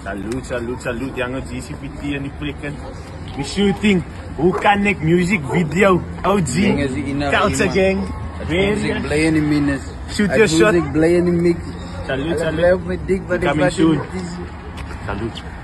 Salute, Young OG Cpt in the prikken. We shooting Who Connect music video. OG, Culture Gang. Music play in the minutes. Shoot your shot. Music play in the mix. Salute. Coming soon. Salute.